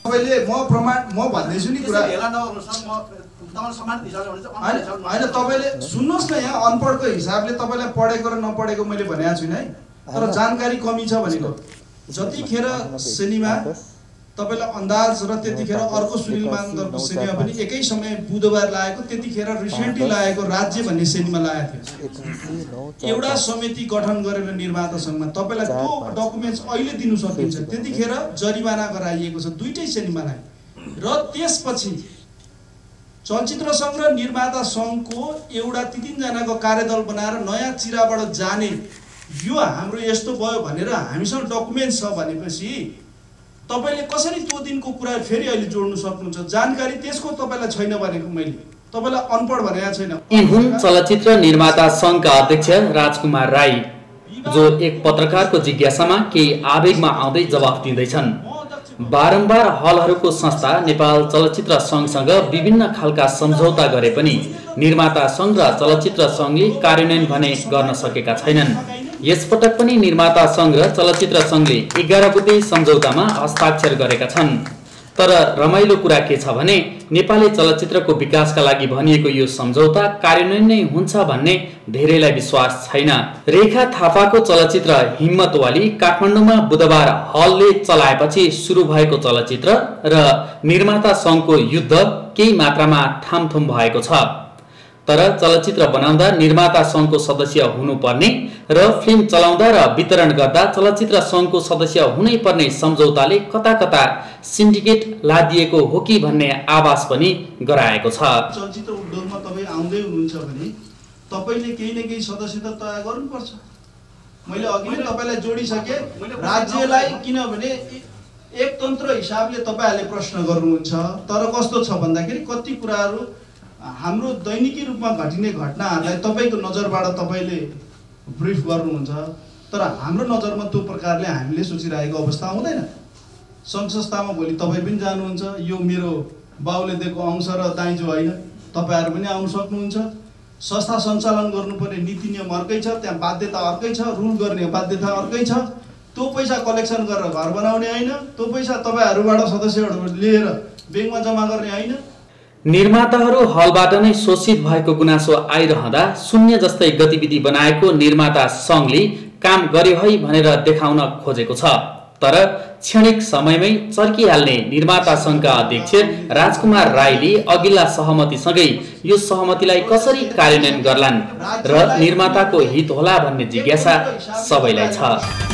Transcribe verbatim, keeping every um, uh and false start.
तपाईँले म प्रमाण म भन्दैछु नि कुरा हैन तपाईले सुन्नुहोस् न यहाँ अनपढको हिसाबले तपाईलाई पढेको र नपढेको मैले भनेको छुइनँ है तर जानकारी कमी छ भनेको जतिखेर सिनेमा तपाईलाई अन्दाज र त्यतिखेर अर्को सुनिल मानदरको सिनेमा पनि एकै समय बुधबार लागेको त्यतिखेर रिसेन्टली लागेको राज्य भन्ने सिनेमा लागेको थियो एउटा समिति गठन गरेर निर्माता संघमा तपाईलाई त्यो डकुमेन्ट्स अहिले दिनु सकिन्छ त्यतिखेर जरिवाना गराइएको छ दुईटै सिनेमालाई र त्यसपछि चलचित्र संघ र निर्माता संघको एउटा ती तीन जनाको कार्यदल बनाएर नयाँ चिराबाट जाने यो हाम्रो यस्तो भयो भनेर हामीसँग डकुमेन्ट छ भनेपछि तपाईले कसरी त्यो दिनको कुरा फेरि अहिले जोड्न सक्नुहुन्छ जानकारी त्यसको तपाईलाई छैन भनेको मैले तपाईलाई अनपढ भनेको छैन। यी हुन् चलचित्र निर्माता संघका अध्यक्ष राजकुमार राई जो एक पत्रकारको जिज्ञासामा केही आवेगमा आउँदै जवाफ दिँदैछन्। बारम्बार हलहरूको संस्था नेपाल चलचित्र संघसँग विभिन्न खालका सम्झौता गरे पनि निर्माता संघ र चलचित्र संघले कार्यान्वयन भने गर्न सकेका छैनन्। यसपटक पनि निर्माता संघ र चलचित्र संघले एघार बुँदे सम्झौतामा हस्ताक्षर गरेका छन्। तर रमाइलो कुरा के छ भने नेपाली चलचित्रको विकासका लागि भनिएको यो सम्झौता कार्यान्वयन नै हुन्छ भन्ने धेरैलाई विश्वास छैन। रेखा थापाको चलचित्र हिम्मतवाली काठमाडौँमा बुधबार हलले चलाएपछि सुरु भएको चलचित्र र निर्माता संघको युद्ध केही मात्रामा ठामथुम भएको छ। तर चलचित्र बनाउँदा निर्माता संघको सदस्य हुनुपर्ने र फिल्म चलाउँदा र वितरण गर्दा चलचित्र संघको सदस्य हुनै पर्ने सम्झौताले कता कता सिन्डिकेट लादिएको हो कि भन्ने आभास पनि गराएको छ। चलचित्र उद्योगमा तपाई आउँदै हुनुहुन्छ भने तपाईले केही न केही सदस्यता तय गर्नुपर्छ। मैले अघि नै तपाईलाई जोडिसके राज्यलाई किनभने एक तन्त्र हिसाबले तपाईहरुले प्रश्न गर्नुहुन्छ तर कस्तो छ भन्दाखेरि कति कुराहरू हाम्रो दैनिकी रूपमा घटिने घटनाहरूलाई तपाईको नजरबाट तपाईले ब्रिफ गर्नुहुन्छ तर हाम्रो नजरमा त्यो प्रकारले हामीले सोचिरहेको अवस्था हुँदैन। संघ संस्थामा भोलि तपाई पनि जानुहुन्छ यो मेरो बाउले दिएको अंश र दाइजो होइन तपाईहरु पनि आउन सक्नुहुन्छ। संस्था सञ्चालन गर्नुपर्ने नीति नियम अर्कै छ त्यहाँ बाध्यता अर्कै छ रुल गर्ने बाध्यता अर्कै छ। त्यो पैसा कलेक्सन गरेर घर बनाउने होइन त्यो पैसा तपाईहरुबाट सदस्यहरुबाट लिएर बैंकमा जम्मा गर्ने होइन। निर्माताहरू हलबाट नै शोषित भएको गुनासो आइरहँदा शून्य जस्तै गतिविधि बनाएको निर्माता संघले काम गर्यो है भनेर देखाउन खोजेको छ। तर क्षणिक समयमै चर्किहाल्ने निर्माता संघका अध्यक्ष राजकुमार राईले अघिल्ला सहमतिसँगै यो सहमतिलाई कसरी कार्यान्वयन गर्लान् र निर्माताको हित होला भन्ने जिज्ञासा सबैलाई छ।